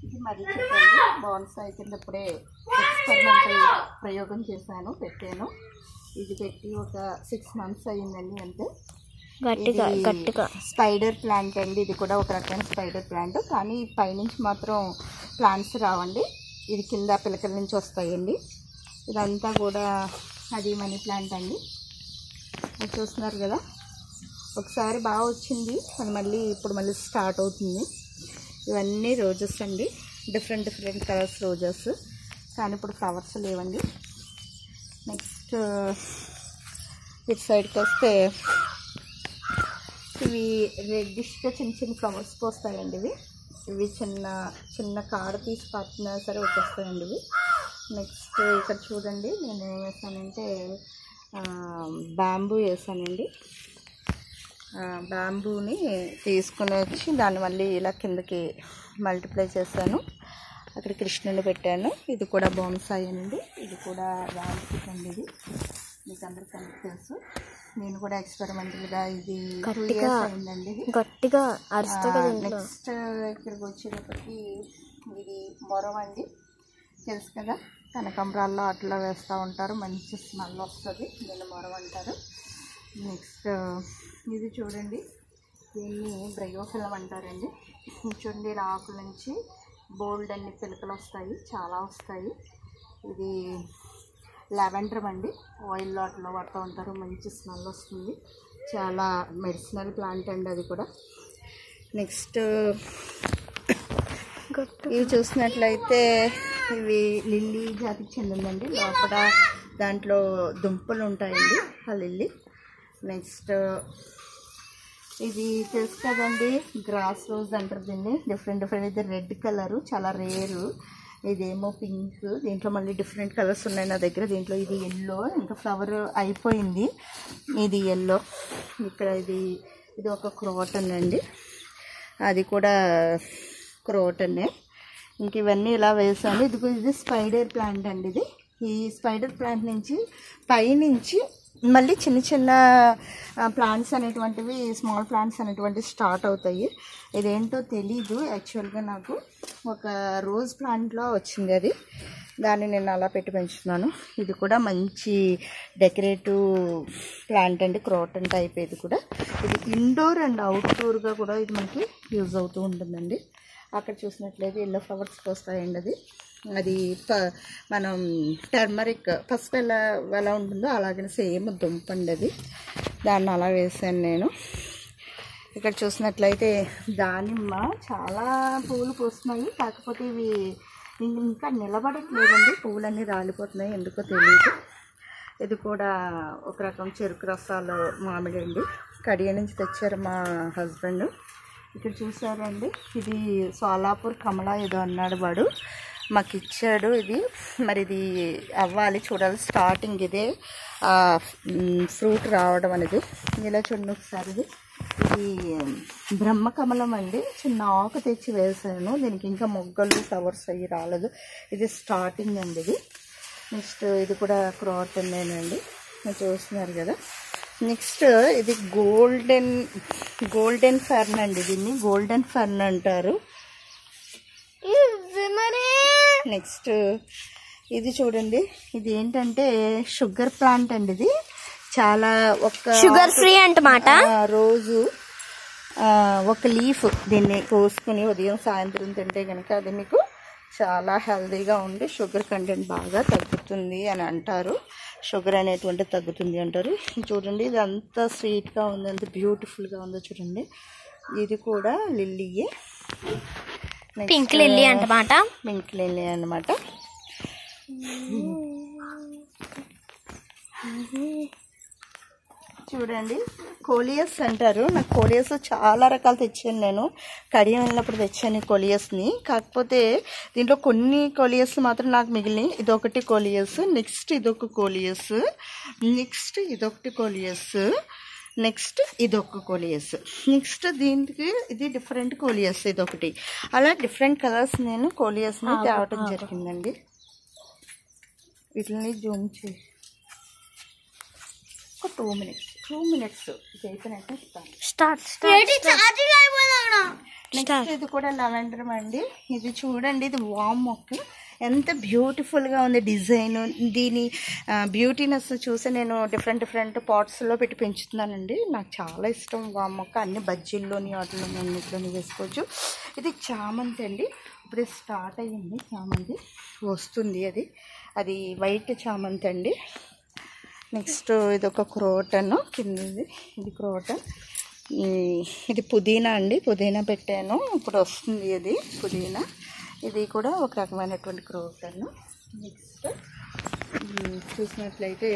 ఇది మర్రి చెట్టు అండి. బాన్సాయి కింద ఇప్పుడే ఎక్స్పెరిమెంటల్ ప్రయోగం చేశాను, పెట్టాను. ఇది పెట్టి ఒక 6 months అయ్యిందండి అంతే. గట్టిగా స్పైడర్ ప్లాంట్ అండి. ఇది కూడా ఒక రకమైన స్పైడర్ ప్లాంట్, కానీ పైనుంచి మాత్రం ప్లాంట్స్ రావండి. ఇది కింద పిలకల నుంచి వస్తాయండి. ఇదంతా కూడా అది మనీ ప్లాంట్ అండి. అది చూస్తున్నారు కదా, ఒకసారి బాగా వచ్చింది, అది మళ్ళీ ఇప్పుడు మళ్ళీ స్టార్ట్ అవుతుంది. ఇవన్నీ రోజెస్ అండి, డిఫరెంట్ కలర్స్ రోజెస్, కానీ ఇప్పుడు ఫ్లవర్స్ లేవండి. నెక్స్ట్ ఇటు సైడ్కి వస్తే ఇవి రెడ్డిష్గా చిన్న ఫ్లవర్స్ పోస్తాయండి. ఇవి చిన్న కాడ తీసి పట్టినా సరే వచ్చేస్తాయండి ఇవి. నెక్స్ట్ ఇక్కడ చూడండి, నేను ఏం వేసానంటే బ్యాంబూ వేసానండి. బ్యాంబూని తీసుకుని వచ్చి దాన్ని మళ్ళీ ఇలా కిందకి మల్టిప్లై చేశాను. అక్కడ కృష్ణుని పెట్టాను. ఇది కూడా బాన్సాయి అండి. ఇది కూడా రాజకీయ అండి. ఇది మీకు అందరికీ తెలుసు. నేను కూడా ఎక్స్పెరిమెంటల్గా ఇది 2 years అయిందండి. గట్టిగా నెక్స్ట్ ఇక్కడికి వచ్చేటప్పటికి ఇది మొరం అండి, తెలుసు కదా, కనకాంబరాల్లో అట్లా వేస్తూ ఉంటారు, మంచి స్మెల్ వస్తుంది, దీన్ని మొరం అంటారు. నెక్స్ట్ ఇది చూడండి, దీన్ని బ్రయోఫిలం అంటారండి. చూడండి, ఆకుల నుంచి బోల్డ్ అన్ని పిలకలు వస్తాయి, చాలా వస్తాయి. ఇది లావెండర్ అండి, ఆయిల్లో అట్లా వాడుతూ ఉంటారు, మంచి స్మెల్ వస్తుంది, చాలా మెడిసినల్ ప్లాంట్ అండి అది కూడా. నెక్స్ట్ ఇవి చూసినట్లయితే ఇవి లిల్లీ జాతికి చెందిందండి. లోపల దాంట్లో దుంపలు ఉంటాయండి ఆ లిల్లీ. నెక్స్ట్ ఇది తెలుసు కదండి, గ్రాస్ రోజ్ అంటారు దీన్ని. డిఫరెంట్ ఇది రెడ్ కలరు, చాలా రేరు. ఇదేమో పింక్, దీంట్లో మళ్ళీ డిఫరెంట్ కలర్స్ ఉన్నాయి నా దగ్గర. దీంట్లో ఇది ఎల్లో, ఇంకా ఫ్లవర్ అయిపోయింది, ఇది ఎల్లో. ఇక్కడ ఇది ఒక క్రోటన్ అండి, అది కూడా క్రోటనే. ఇంక ఇవన్నీ ఇలా వేసాను. ఇది స్పైడర్ ప్లాంట్ అండి. ఈ స్పైడర్ ప్లాంట్ నుంచి పైనుంచి మళ్ళీ చిన్న ప్లాంట్స్ అనేటువంటివి, స్మాల్ ప్లాంట్స్ అనేటువంటివి స్టార్ట్ అవుతాయి. ఇదేంటో తెలీదు యాక్చువల్గా, నాకు ఒక రోజ్ ప్లాంట్లో వచ్చింది అది, దాన్ని నేను అలా పెట్టి పెంచుతున్నాను. ఇది కూడా మంచి డెకరేటివ్ ప్లాంట్ అండి, క్రోటన్ టైప్. ఇది కూడా ఇది ఇండోర్ అండ్ అవుట్డోర్గా కూడా ఇది మనకి యూజ్ అవుతూ ఉంటుందండి. అక్కడ చూసినట్లయితే ఎల్లో ఫ్లవర్స్ వస్తాయండి. అది మనం టర్మరిక్ పసుపు ఎలా ఉంటుందో అలాగే సేమ్ దుంపండి అది, దాన్ని అలా వేసాను నేను. ఇక్కడ చూసినట్లయితే దానిమ్మ చాలా పువ్వులు పూస్తున్నాయి, కాకపోతే ఇవి ఇంకా నిలబడట్లేదండి, పువ్వులన్నీ రాలిపోతున్నాయి, ఎందుకో తెలియదు. ఇది కూడా ఒక రకం చెరుకు రసాలు మామిడి అండి, కడియ నుంచి తెచ్చారు మా హస్బెండ్. ఇక్కడ చూసారండి, ఇది సోలాపూర్ కమలా ఏదో అన్నాడు వాడు, మాకు ఇచ్చాడు. ఇది మరి ఇది అవ్వాలి, చూడాలి. స్టార్టింగ్ ఇదే ఫ్రూట్ రావడం అనేది. ఇలా చూడండి ఒకసారి, ఇది బ్రహ్మకమలం అండి, చిన్న ఆకు తెచ్చి వేసాను, దీనికి ఇంకా మొగ్గలు ఫ్లవర్స్ అయ్యి రాలేదు. ఇది స్టార్టింగ్ అండి ఇది. నెక్స్ట్ ఇది కూడా క్రోటనేనండి, చూస్తున్నారు కదా. నెక్స్ట్ ఇది గోల్డెన్ ఫెర్న్ అండి, దీన్ని గోల్డెన్ ఫెర్న్ అంటారు. నెక్స్ట్ ఇది చూడండి, ఇది ఏంటంటే షుగర్ ప్లాంట్ అండి. ఇది చాలా షుగర్ ఫ్రీ అంటమాట. రోజు ఒక లీఫ్ దీన్ని కోసుకుని ఉదయం సాయంత్రం తింటే కనుక అది మీకు చాలా హెల్తీగా ఉండి షుగర్ కంటెంట్ బాగా తగ్గుతుంది అని అంటారు. షుగర్ అనేటువంటి తగ్గుతుంది అంటారు. చూడండి, ఇది అంత స్వీట్గా ఉంది, అంత బ్యూటిఫుల్గా ఉందో చూడండి. ఇది కూడా లిల్లీయే, పింక్ లిల్లీ అన్నమాట. పింక్ లిల్లీ అన్నమాట. చూడండి, కోలియస్ అంటారు. నాకు కోలియస్ చాలా రకాలు తెచ్చాను, నేను కడియం వెళ్ళినప్పుడు తెచ్చాను కోలియస్ని. కాకపోతే దీంట్లో కొన్ని కోలియస్ మాత్రం నాకు మిగిలినాయి. ఇదొకటి కోలియస్, నెక్స్ట్ ఇదొక కోలియస్, నెక్స్ట్ ఇదొకటి కోలియస్, నెక్స్ట్ ఇదొక కోలియస్, నెక్స్ట్ దీనికి ఇది డిఫరెంట్ కోలియస్ ఇదొకటి. అలా డిఫరెంట్ కలర్స్ నేను కోలియస్ని తేవటం జరిగిందండి. వీటిని జూమ్ చేసి ఒక 2 minutes ఇది అయిపోయినట్టు ఇస్తాను. నెక్స్ట్ ఇది కూడా లెవెండర్ అండి. ఇది చూడండి, ఇది వామ్ మొక్క ఎంత బ్యూటిఫుల్గా ఉంది డిజైన్. దీని బ్యూటీనెస్ చూసి నేను డిఫరెంట్ పాట్స్లో పెట్టి పెంచుతున్నానండి. నాకు చాలా ఇష్టం వామ్ మొక్క. అన్ని బజ్జీల్లోని వాటిలోని అన్నిట్లోని వేసుకోవచ్చు. ఇది చామంతి అండి. ఇప్పుడు స్టార్ట్ అయ్యింది చామంతి, వస్తుంది. అది వైట్ చామంతి అండి. నెక్స్ట్ ఇది ఒక క్రోటన్ కింద, ఇది క్రోటన్. ఇది పుదీనా అండి, పుదీనా పెట్టాను, ఇప్పుడు వస్తుంది ఇది పుదీనా. ఇది కూడా ఒక రకమైనటువంటి క్రోటన్. నెక్స్ట్ చూసినట్లయితే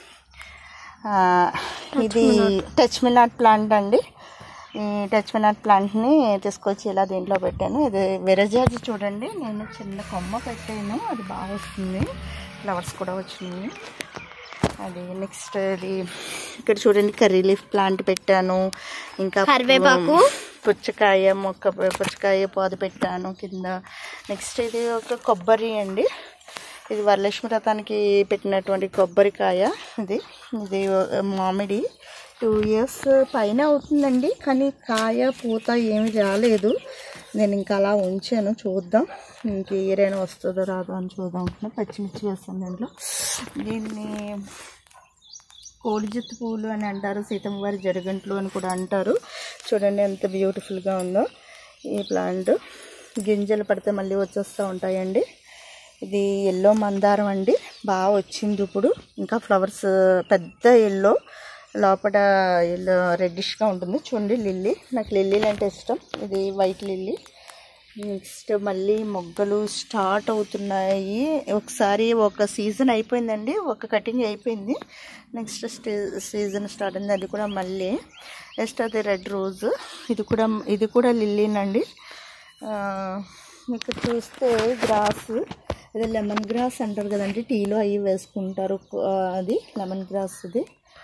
ఇది టచ్ మీ నాట్ ప్లాంట్ అండి. ఈ టచ్ మీ నాట్ ప్లాంట్ని తీసుకొచ్చి ఇలా దీంట్లో పెట్టాను. ఇది విరజాజి చూడండి, నేను చిన్న కొమ్మ పెట్టాను, అది బాగా వస్తుంది, ఫ్లవర్స్ కూడా వచ్చినాయి. అది నెక్స్ట్ ఇది ఇక్కడ చూడండి, కర్రీ లీఫ్ ప్లాంట్ పెట్టాను. ఇంకా కరివేపాకు, పుచ్చకాయ మొక్క, పుచ్చకాయ పాదు పెట్టాను కింద. నెక్స్ట్ ఇది ఒక కొబ్బరి అండి. ఇది వరలక్ష్మి వ్రతానికి పెట్టినటువంటి కొబ్బరికాయ. ఇది మామిడి 2 years పైన అవుతుందండి, కానీ కాయ పూత ఏమి రాలేదు. నేను ఇంకా అలా ఉంచాను, చూద్దాం ఇంక ఏరైనా వస్తుందో రాదో అని చూద్దాం అనుకున్నా. పచ్చిమిర్చి వేస్తాను దాంట్లో. దీన్ని కోడిజెత్తు పువ్వులు అని అంటారు, సీతమ్మ వారి జరగంట్లు అని కూడా అంటారు. చూడండి ఎంత బ్యూటిఫుల్గా ఉందో ఈ ప్లాంట్. గింజలు పడితే మళ్ళీ వచ్చేస్తూ ఉంటాయండి. ఇది ఎల్లో మందారం అండి, బాగా వచ్చింది ఇప్పుడు. ఇంకా ఫ్లవర్స్ పెద్ద ఎల్లో, లోపల ఎల్లో రెడ్డిష్గా ఉంటుంది. చూడండి లిల్లీ, నాకు లిల్లీలు అంటే ఇష్టం. ఇది వైట్ లిల్లీ. నెక్స్ట్ మళ్ళీ మొగ్గలు స్టార్ట్ అవుతున్నాయి. ఒకసారి ఒక సీజన్ అయిపోయిందండి, ఒక కటింగ్ అయిపోయింది. నెక్స్ట్ సీజన్ స్టార్ట్ అయింది, అది కూడా మళ్ళీ. నెక్స్ట్ అది రెడ్ రోజ్, ఇది కూడా లిల్లీనండి. ఇక్కడ చూస్తే గ్రాస్, ఇది లెమన్ గ్రాస్ అంటారు కదండి, టీలో అవి వేసుకుంటారు. అది లెమన్ గ్రాస్, ఇది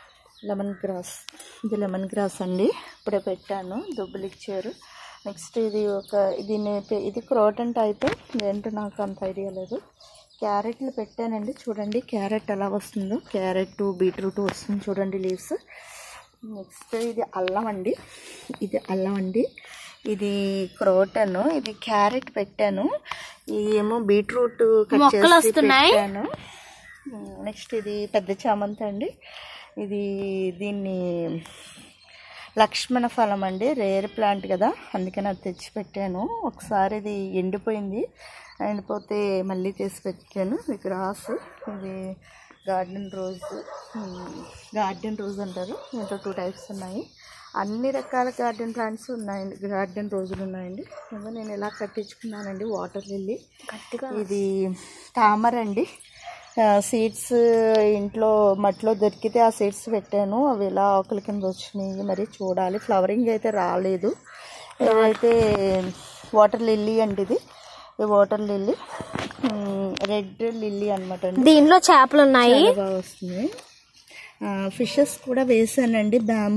లెమన్ గ్రాస్ అండి. ఇప్పుడే పెట్టాను, దుబ్బులు ఇచ్చారు. నెక్స్ట్ ఇది క్రోటన్ టైప్, ఏంటో నాకు అంత ఐడియా లేదు. క్యారెట్లు పెట్టానండి, చూడండి క్యారెట్ ఎలా వస్తుందో. క్యారెట్, బీట్రూట్ వస్తుంది చూడండి లీవ్స్. నెక్స్ట్ ఇది అల్లం అండి, ఇది క్రోటన్. ఇది క్యారెట్ పెట్టాను, ఏమో బీట్రూట్ కట్ చేసి పెట్టాను. నెక్స్ట్ ఇది పెద్ద చామంతి అండి. దీన్ని లక్ష్మణ ఫలం అండి, రేర్ ప్లాంట్ కదా, అందుకని అది తెచ్చి పెట్టాను. ఒకసారి ఇది ఎండిపోతే మళ్ళీ తీసి పెట్టాను. ఇది గ్రాస్, ఇది గార్డెన్ రోజ్ అంటారు. దీంట్లో 2 types ఉన్నాయి. అన్ని రకాల గార్డెన్ ప్లాంట్స్ ఉన్నాయండి, గార్డెన్ రోజులు ఉన్నాయండి. నేను ఇలా కట్టించుకున్నానండి. వాటర్ లిల్లీ, ఇది తామర అండి. సీడ్స్ ఇంట్లో మట్టిలో దొరికితే ఆ సీడ్స్ పెట్టాను, అవి ఇలా ఆకుల కింద వచ్చినాయి. మరి చూడాలి, ఫ్లవరింగ్ అయితే రాలేదు. ఏదైతే వాటర్ లిల్లీ అండి, ఇది వాటర్ లిల్లీ, రెడ్ లిల్లీ అనమాట అండి. దీనిలో చేపలు ఉన్నాయి, బాగా వస్తుంది. ఫిషెస్ కూడా వేసానండి,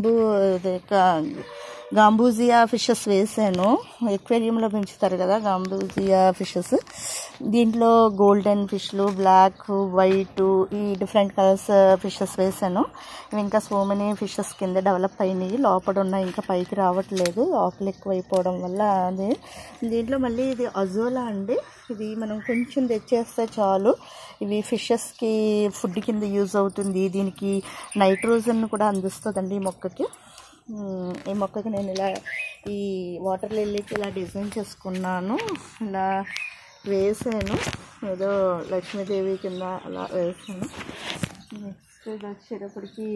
గాంబూజియా ఫిషెస్ వేసాను. ఎక్వేరియంలో పెంచుతారు కదా గాంబూజియా ఫిషెస్. దీంట్లో గోల్డెన్ ఫిష్లు, బ్లాక్, వైట్, ఈ డిఫరెంట్ కలర్స్ ఫిషెస్ వేసాను. ఇవి ఇంకా సో మెనీ ఫిషెస్ కింద డెవలప్ అయినాయి, లోపల ఉన్నాయి, ఇంకా పైకి రావట్లేదు ఆకులు ఎక్కువైపోవడం వల్ల. అదే దీంట్లో మళ్ళీ ఇది అజోలా అండి. ఇది మనం కొంచెం తెచ్చేస్తే చాలు, ఇవి ఫిషెస్కి ఫుడ్ కింద యూజ్ అవుతుంది. దీనికి నైట్రోజన్ కూడా అందిస్తుందండి ఈ మొక్కకి. నేను ఇలా ఈ వాటర్ లిల్లీకి ఇలా డిజైన్ చేసుకున్నాను, ఇలా వేసాను, ఏదో లక్ష్మీదేవి కింద అలా వేసాను. నెక్స్ట్ ఇది వచ్చేటప్పటికి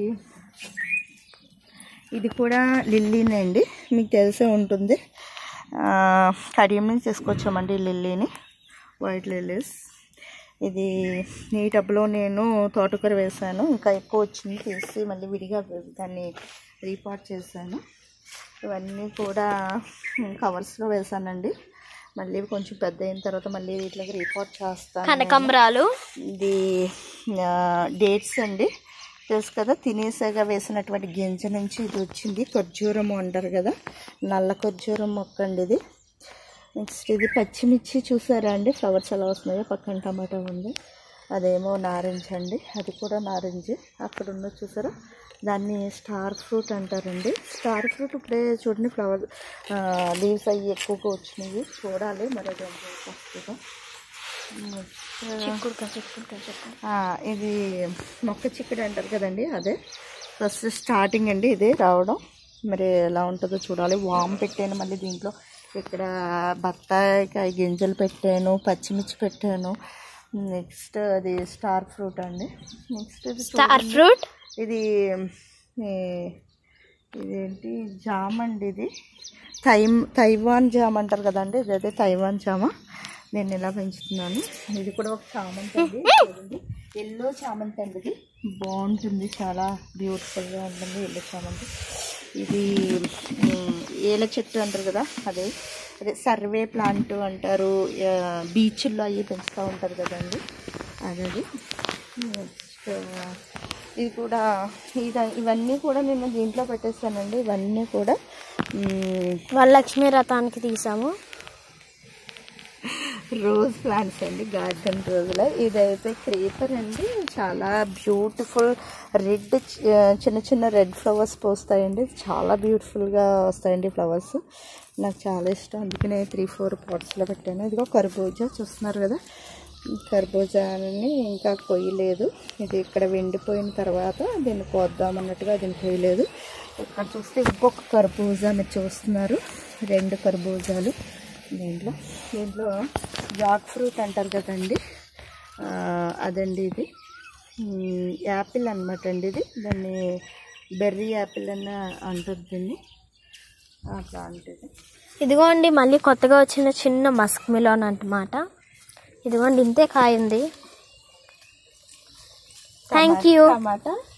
ఇది కూడా లిల్లీనే, మీకు తెలిసే ఉంటుంది. కడియం నుంచి తీసుకొచ్చామండి లిల్లీని, వైట్ లిల్లీస్. ఇది ఈ టబ్లో నేను తోటకూర వేసాను, ఇంకా ఎక్కువ వచ్చింది తీసి మళ్ళీ విడిగా దాన్ని రీపాట్ చేశాను. ఇవన్నీ కూడా కవర్స్లో వేసానండి, మళ్ళీ కొంచెం పెద్ద అయిన తర్వాత మళ్ళీ వీటికి రీపాట్ చేస్తాను. కనకాంబరాలు, ఇది డేట్స్ అండి, తెలుసు కదా, తినేసాగా వేసినటువంటి గింజ నుంచి ఇది వచ్చింది. ఖర్జూరం అంటారు కదా, నల్ల ఖర్జూరం మొక్క అండి ఇది. నెక్స్ట్ ఇది పచ్చిమిర్చి చూసారా అండి, ఫ్లవర్స్ ఎలా వస్తున్నాయో, పక్కన టమాటా ఉంది. అదేమో నారింజ అండి, అది కూడా నారింజ. అక్కడ ఉన్న చూసారా దాన్ని స్టార్ ఫ్రూట్ అంటారండి. స్టార్ ఫ్రూట్ ఇప్పుడే చూడండి ఫ్లవర్ లీవ్స్ అవి ఎక్కువగా వచ్చినాయి, చూడాలి మరి అది వస్తుందో. ఇది మొక్క చిక్కుడు అంటారు కదండి, అదే ఫస్ట్ స్టార్టింగ్ అండి ఇదే రావడం. మరి ఎలా ఉంటుందో చూడాలి. వామ్ పెట్టాను, మళ్ళీ దీంట్లో ఇక్కడ బత్తాయికాయ గింజలు పెట్టాను, పచ్చిమిర్చి పెట్టాను. నెక్స్ట్ అది స్టార్ ఫ్రూట్ అండి. నెక్స్ట్ స్టార్ ఫ్రూట్ ఇదేంటి జామ అండి, ఇది తైవాన్ జామ అంటారు కదండి, ఇదే తైవాన్ జామ. నేను ఇలా పెంచుతున్నాను. ఇది కూడా ఒక చామంతి అండి, ఎల్లో చామంతి అండి. ఇది బాగుంటుంది, చాలా బ్యూటిఫుల్గా ఉంటుంది ఎల్లో చామంతి. ఇది ఏల చెట్టు అంటారు కదా, అదే సర్వే ప్లాంట్ అంటారు, బీచ్ల్లో అవి పెంచుతూ ఉంటారు కదండి, అదే. నెక్స్ట్ ఇది కూడా ఇవన్నీ కూడా నేను దీంట్లో పెట్టేస్తానండి. ఇవన్నీ కూడా వరలక్ష్మి వ్రతానికి తీసాము రోజ్ ప్లాంట్స్ అండి, గార్డెన్ రోజులో. ఇదైతే క్రీపర్ అండి, చాలా బ్యూటిఫుల్ రెడ్, చిన్న చిన్న రెడ్ ఫ్లవర్స్ పోస్తాయండి. చాలా బ్యూటిఫుల్గా వస్తాయండి ఫ్లవర్స్, నాకు చాలా ఇష్టం. అందుకనే 3-4 పాట్స్లో పెట్టాను. ఇదిగో కర్బూజా చూస్తున్నారు కదా, కర్బూజాని ఇంకా కొయ్యలేదు. ఇది ఇక్కడ వెండిపోయిన తర్వాత దీన్ని కోద్దామన్నట్టుగా దీన్ని కొయ్యలేదు. ఇక్కడ చూస్తే ఇంకొక కర్బూజా మీరు చూస్తున్నారు, 2 కర్బూజాలు. దీంట్లో జాక్ ఫ్రూట్ అంటారు కదండి, అదండి. ఇది యాపిల్ అనమాట అండి, ఇది దాన్ని బెర్రీ యాపిల్ అని అంటారు దీన్ని, అట్లా అంటుంది. ఇదిగోండి మళ్ళీ కొత్తగా వచ్చిన చిన్న మస్క్ మిలాన్ అన్నమాట. ఇదిగోండి ఇంతే కాయ ఉంది. Thank you. టమాటా